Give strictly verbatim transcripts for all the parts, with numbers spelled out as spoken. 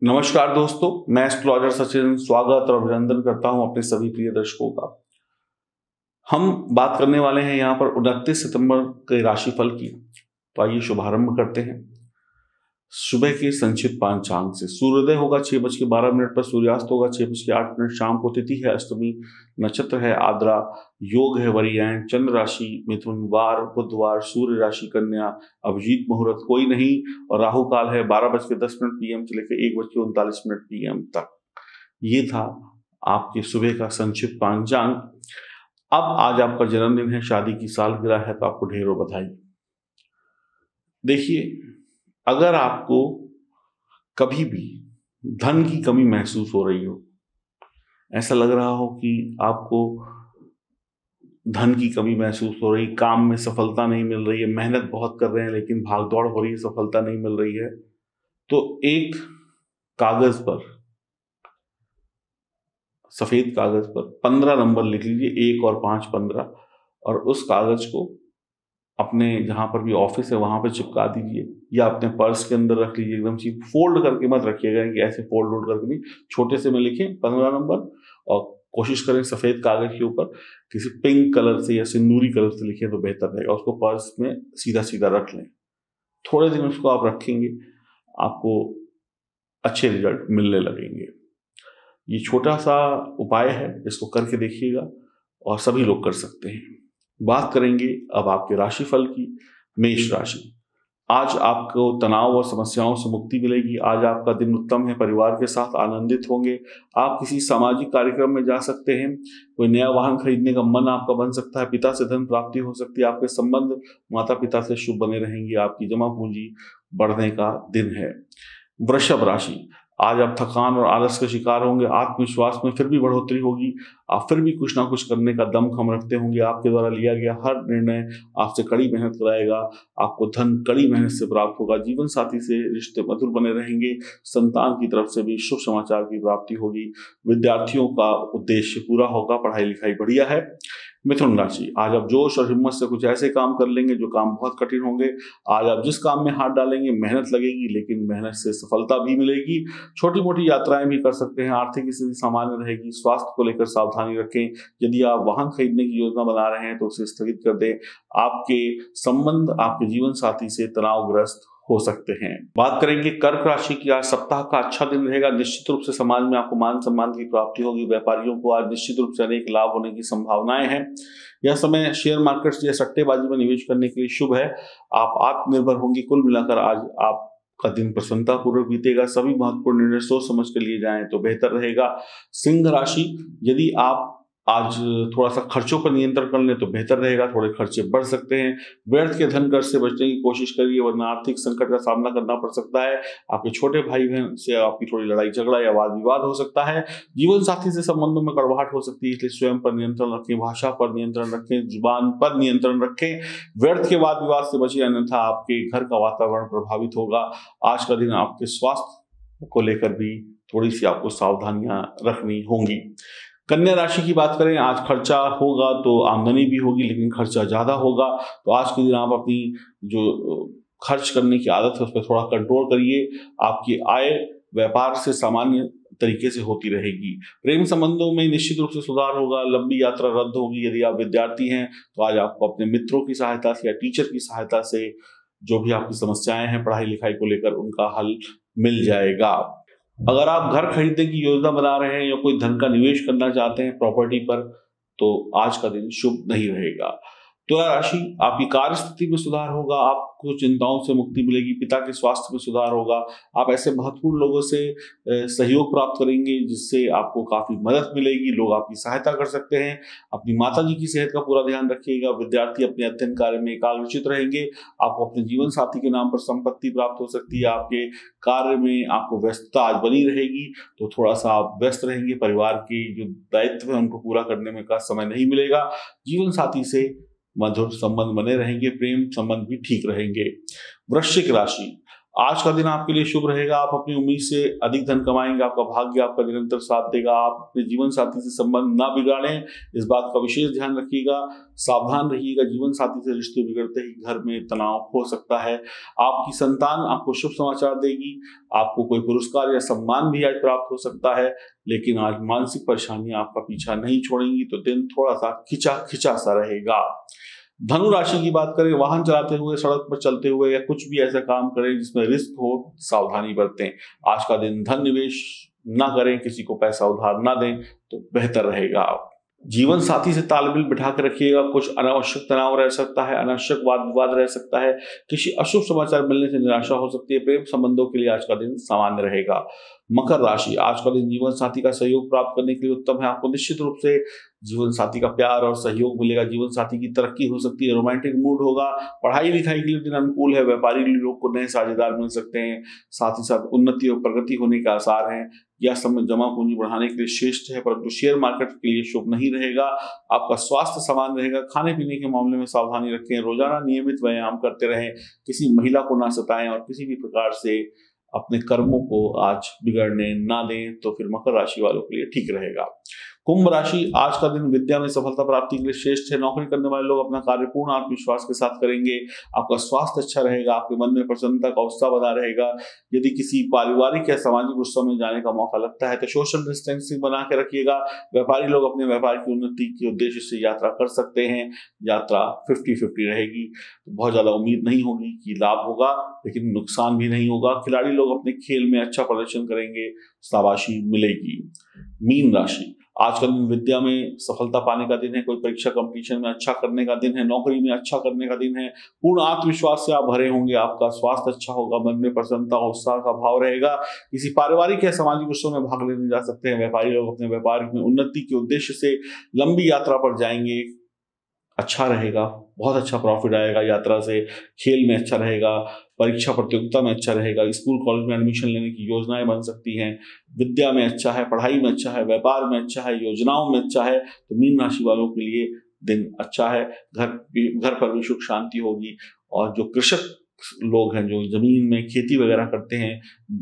नमस्कार दोस्तों, मैं एस्ट्रोलॉजर सचिन स्वागत और अभिनंदन करता हूं अपने सभी प्रिय दर्शकों का। हम बात करने वाले हैं यहां पर उनतीस सितंबर के राशिफल की। तो आइए शुभारंभ करते हैं। सुबह के संक्षिप्त पांचांग से सूर्योदय होगा छह बज के बारह मिनट पर, सूर्यास्त होगा छह बज के आठ मिनट शाम को, तिथि है अष्टमी, नक्षत्र है आद्रा, योग है वरियैन, चंद्र राशि मिथुन, वार बुधवार, सूर्य राशि कन्या, अभिजीत मुहूर्त कोई नहीं और राहु काल है बारह बज के दस मिनट पीएम से लेकर एक बज के उनतालीस मिनट पीएम तक। ये था आपके सुबह का संक्षिप्त पांचांग। अब आज आपका जन्मदिन है, शादी की सालगिरह है, तो आपको ढेरों बधाई। देखिए, अगर आपको कभी भी धन की कमी महसूस हो रही हो, ऐसा लग रहा हो कि आपको धन की कमी महसूस हो रही, काम में सफलता नहीं मिल रही है, मेहनत बहुत कर रहे हैं लेकिन भागदौड़ हो रही है, सफलता नहीं मिल रही है, तो एक कागज पर, सफेद कागज पर पंद्रह नंबर लिख लीजिए, एक और पांच पंद्रह, और उस कागज को अपने जहां पर भी ऑफिस है वहां पर चिपका दीजिए या अपने पर्स के अंदर रख लीजिए। एकदम सी फोल्ड करके मत रखिएगा कि ऐसे फोल्ड वोल्ड करके नहीं, छोटे से में लिखें पंद्रह नंबर और कोशिश करें सफेद कागज के ऊपर किसी पिंक कलर से या सिंदूरी कलर से लिखें तो बेहतर रहेगा। उसको पर्स में सीधा सीधा रख लें। थोड़े दिन उसको आप रखेंगे, आपको अच्छे रिजल्ट मिलने लगेंगे। ये छोटा सा उपाय है, इसको करके देखिएगा और सभी लोग कर सकते हैं। बात करेंगे अब आपके राशिफल की। मेष राशि, आज आपको तनाव और समस्याओं से मुक्ति मिलेगी। आज आपका दिन उत्तम है, परिवार के साथ आनंदित होंगे। आप किसी सामाजिक कार्यक्रम में जा सकते हैं। कोई नया वाहन खरीदने का मन आपका बन सकता है। पिता से धन प्राप्ति हो सकती है। आपके संबंध माता पिता से शुभ बने रहेंगे। आपकी जमा पूंजी बढ़ने का दिन है। वृषभ राशि, आज आप थकान और आलस का शिकार होंगे। आत्मविश्वास में फिर भी बढ़ोतरी होगी। आप फिर भी कुछ ना कुछ करने का दमखम रखते होंगे। आपके द्वारा लिया गया हर निर्णय आपसे कड़ी मेहनत कराएगा। आपको धन कड़ी मेहनत से प्राप्त होगा। जीवन साथी से रिश्ते मधुर बने रहेंगे। संतान की तरफ से भी शुभ समाचार की प्राप्ति होगी। विद्यार्थियों का उद्देश्य पूरा होगा। पढ़ाई लिखाई बढ़िया है। मिथुन राशि, आज आप जोश और हिम्मत से कुछ ऐसे काम कर लेंगे जो काम बहुत कठिन होंगे। आज आप जिस काम में हाथ डालेंगे मेहनत लगेगी, लेकिन मेहनत से सफलता भी मिलेगी। छोटी मोटी यात्राएं भी कर सकते हैं। आर्थिक स्थिति सामान्य रहेगी। स्वास्थ्य को लेकर सावधानी रखें। यदि आप वाहन खरीदने की योजना बना रहे हैं तो उसे स्थगित कर दें। आपके संबंध आपके जीवन साथी से तनावग्रस्त हो सकते हैं। बात करेंगे कर्क राशि की। आज सप्ताह का अच्छा दिन रहेगा। निश्चित रूप से समाज में आपको मान सम्मान की प्राप्ति होगी। व्यापारियों को आज निश्चित रूप से अनेक लाभ होने की संभावनाएं हैं। यह समय शेयर मार्केट या सट्टेबाजी में निवेश करने के लिए शुभ है। आप आत्मनिर्भर होंगे। कुल मिलाकर आज आप का दिन प्रसन्नता पूर्वक बीतेगा। सभी महत्वपूर्ण निर्णय सोच समझ कर लिए जाएं तो बेहतर रहेगा। सिंह राशि, यदि आप आज थोड़ा सा खर्चों पर नियंत्रण कर लें तो बेहतर रहेगा। थोड़े खर्चे बढ़ सकते हैं। व्यर्थ के धन खर्च से बचने की कोशिश करिए, वरना आर्थिक संकट का सामना करना पड़ सकता है। आपके छोटे भाई बहन से आपकी थोड़ी लड़ाई झगड़ा या वाद विवाद हो सकता है। जीवन साथी से संबंधों में कड़वाहट हो सकती है, इसलिए स्वयं पर नियंत्रण रखें, भाषा पर नियंत्रण रखें, जुबान पर नियंत्रण रखें। व्यर्थ के वाद विवाद से बचिए, अन्यथा आपके घर का वातावरण प्रभावित होगा। आज का दिन आपके स्वास्थ्य को लेकर भी थोड़ी सी आपको सावधानियां रखनी होंगी। कन्या राशि की बात करें, आज खर्चा होगा तो आमदनी भी होगी, लेकिन खर्चा ज्यादा होगा। तो आज के दिन आप अपनी जो खर्च करने की आदत है उस पर थोड़ा कंट्रोल करिए। आपकी आय व्यापार से सामान्य तरीके से होती रहेगी। प्रेम संबंधों में निश्चित रूप से सुधार होगा। लंबी यात्रा रद्द होगी। यदि आप विद्यार्थी हैं तो आज आपको अपने मित्रों की सहायता से या टीचर की सहायता से जो भी आपकी समस्याएं हैं पढ़ाई लिखाई को लेकर, उनका हल मिल जाएगा। अगर आप घर खरीदने की योजना बना रहे हैं या कोई धन का निवेश करना चाहते हैं प्रॉपर्टी पर, तो आज का दिन शुभ नहीं रहेगा। तुला राशि, आपकी कार्य स्थिति में सुधार होगा। आपको चिंताओं से मुक्ति मिलेगी। पिता के स्वास्थ्य में सुधार होगा। आप ऐसे महत्वपूर्ण लोगों से सहयोग प्राप्त करेंगे जिससे आपको काफी मदद मिलेगी। लोग आपकी सहायता कर सकते हैं। अपनी माता जी की सेहत का पूरा ध्यान रखिएगा। विद्यार्थी अपने अध्ययन कार्य में एकाग्रचित रहेंगे। आपको अपने जीवन साथी के नाम पर संपत्ति प्राप्त हो सकती है। आपके कार्य में आपको व्यस्तता आज बनी रहेगी, तो थोड़ा सा आप व्यस्त रहेंगे। परिवार के जो दायित्व है उनको पूरा करने में का समय नहीं मिलेगा। जीवन साथी से मधुर संबंध बने रहेंगे। प्रेम संबंध भी ठीक रहेंगे। वृश्चिक राशि, आज का दिन आपके लिए शुभ रहेगा। आप अपनी उम्मीद से अधिक धन कमाएंगे। आपका भाग्य आपका निरंतर साथ देगा। आप अपने जीवन साथी से संबंध ना बिगाड़ें, इस बात का विशेष ध्यान रखिएगा। सावधान रहिएगा, जीवन साथी से रिश्ते बिगड़ते ही घर में तनाव हो सकता है। आपकी संतान आपको शुभ समाचार देगी। आपको कोई पुरस्कार या सम्मान भी आज प्राप्त हो सकता है, लेकिन आज मानसिक परेशानियां आपका पीछा नहीं छोड़ेंगी, तो दिन थोड़ा सा खिंचा खिंचा सा रहेगा। धनु राशि की बात करें, वाहन चलाते हुए, सड़क पर चलते हुए या कुछ भी ऐसा काम करें जिसमें रिस्क हो, सावधानी बरतें। आज का दिन धन निवेश ना करें, किसी को पैसा उधार ना दें तो बेहतर रहेगा। जीवन साथी से तालमेल बिठा कर रखिएगा। कुछ अनावश्यक तनाव रह सकता है, अनावश्यक वाद विवाद रह सकता है, किसी अशुभ समाचार मिलने से निराशा हो सकती है। प्रेम संबंधों के लिए आज का दिन सामान्य रहेगा। मकर राशि, आज का दिन जीवन साथी का सहयोग प्राप्त करने के लिए उत्तम है। आपको निश्चित रूप से जीवन साथी का प्यार और सहयोग मिलेगा। जीवन साथी की तरक्की हो सकती है, रोमांटिक मूड होगा। पढ़ाई लिखाई के लिए दिन अनुकूल है। व्यापारी लोग को नए साझेदार मिल सकते हैं। साथ ही साथ उन्नति और प्रगति होने के आसार हैं। यह समय जमा पूंजी बढ़ाने के लिए श्रेष्ठ है, परंतु शेयर मार्केट के लिए शुभ नहीं रहेगा। आपका स्वास्थ्य सामान्य रहेगा। खाने पीने के मामले में सावधानी रखें। रोजाना नियमित व्यायाम करते रहें। किसी महिला को ना सताएं और किसी भी प्रकार से अपने कर्मों को आज बिगड़ने ना दें, तो फिर मकर राशि वालों के लिए ठीक रहेगा। कुंभ राशि, आज का दिन विद्या में सफलता प्राप्ति के लिए श्रेष्ठ है। नौकरी करने वाले लोग अपना कार्य पूर्ण आत्मविश्वास के साथ करेंगे। आपका स्वास्थ्य अच्छा रहेगा। आपके मन में प्रसन्नता का उत्साह बना रहेगा। यदि किसी पारिवारिक या सामाजिक उत्सव में जाने का मौका लगता है तो सोशल डिस्टेंसिंग बना के रखिएगा। व्यापारी लोग अपने व्यापार की उन्नति के उद्देश्य से यात्रा कर सकते हैं। यात्रा फिफ्टी फिफ्टी रहेगी, तो बहुत ज्यादा उम्मीद नहीं होगी कि लाभ होगा, लेकिन नुकसान भी नहीं होगा। खिलाड़ी लोग अपने खेल में अच्छा प्रदर्शन करेंगे, शाबाशी मिलेगी। मीन राशि, आज का दिन विद्या में सफलता पाने का दिन है। कोई परीक्षा कंपटीशन में अच्छा करने का दिन है। नौकरी में अच्छा करने का दिन है। पूर्ण आत्मविश्वास से आप भरे होंगे। आपका स्वास्थ्य अच्छा होगा। मन में प्रसन्नता और उत्साह का भाव रहेगा। किसी पारिवारिक या सामाजिक उत्सव में भाग लेने जा सकते हैं। व्यापारी लोग अपने व्यापार में उन्नति के उद्देश्य से लंबी यात्रा पर जाएंगे। अच्छा रहेगा, बहुत अच्छा प्रॉफिट आएगा यात्रा से। खेल में अच्छा रहेगा। परीक्षा प्रतियोगिता में अच्छा रहेगा। स्कूल कॉलेज में एडमिशन लेने की योजनाएं बन सकती हैं। विद्या में अच्छा है, पढ़ाई में अच्छा है, व्यापार में अच्छा है, योजनाओं में अच्छा है। तो मीन राशि वालों के लिए दिन अच्छा है। घर घर पर भी सुख शांति होगी। और जो कृषक लोग हैं, जो जमीन में खेती वगैरह करते हैं,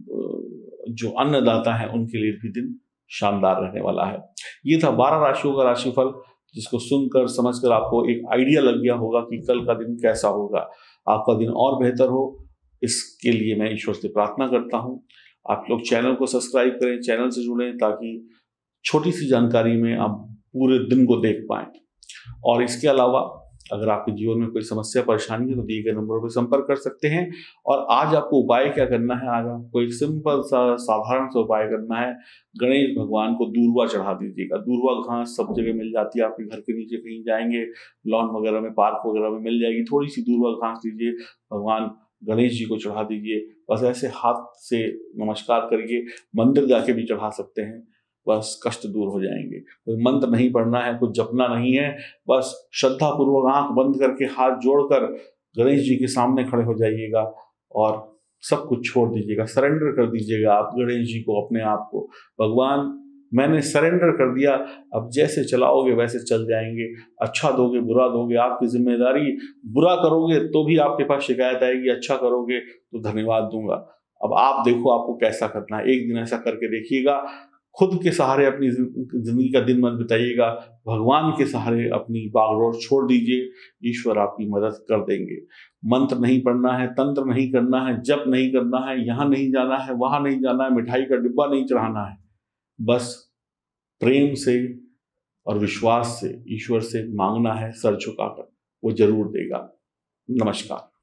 जो अन्नदाता हैं, उनके लिए भी दिन शानदार रहने वाला है। ये था बारह राशियों का राशिफल, जिसको सुनकर समझकर आपको एक आइडिया लग गया होगा कि कल का दिन कैसा होगा। आपका दिन और बेहतर हो, इसके लिए मैं ईश्वर से प्रार्थना करता हूं। आप लोग चैनल को सब्सक्राइब करें, चैनल से जुड़ें, ताकि छोटी सी जानकारी में आप पूरे दिन को देख पाएं। और इसके अलावा अगर आपके जीवन में कोई समस्या परेशानी है तो दिए गए नंबरों पर संपर्क कर सकते हैं। और आज आपको उपाय क्या करना है, आज आपको एक सिंपल सा साधारण सा उपाय करना है। गणेश भगवान को दूर्वा चढ़ा दीजिएगा। दूर्वा घास सब जगह मिल जाती है। आपके घर के नीचे कहीं जाएंगे, लॉन वगैरह में, पार्क वगैरह में मिल जाएगी। थोड़ी सी दूर्वा घास लीजिए, भगवान गणेश जी को चढ़ा दीजिए। बस ऐसे हाथ से नमस्कार करिए। मंदिर जाके भी चढ़ा सकते हैं, बस कष्ट दूर हो जाएंगे। कोई मंत्र नहीं पढ़ना है, कुछ जपना नहीं है। बस श्रद्धा पूर्वक आंख बंद करके हाथ जोड़कर गणेश जी के सामने खड़े हो जाइएगा और सब कुछ छोड़ दीजिएगा। सरेंडर कर दीजिएगा आप गणेश जी को, अपने आप को। भगवान, मैंने सरेंडर कर दिया, अब जैसे चलाओगे वैसे चल जाएंगे। अच्छा दोगे, बुरा दोगे, आपकी जिम्मेदारी। बुरा करोगे तो भी आपके पास शिकायत आएगी, अच्छा करोगे तो धन्यवाद दूंगा। अब आप देखो आपको कैसा करना है। एक दिन ऐसा करके देखिएगा। खुद के सहारे अपनी जिंदगी का दिन मत बिताइएगा। भगवान के सहारे अपनी बागडोर छोड़ दीजिए। ईश्वर आपकी मदद कर देंगे। मंत्र नहीं पढ़ना है, तंत्र नहीं करना है, जप नहीं करना है, यहाँ नहीं जाना है, वहां नहीं जाना है, मिठाई का डिब्बा नहीं चढ़ाना है। बस प्रेम से और विश्वास से ईश्वर से मांगना है, सर झुकाकर, वो जरूर देगा। नमस्कार।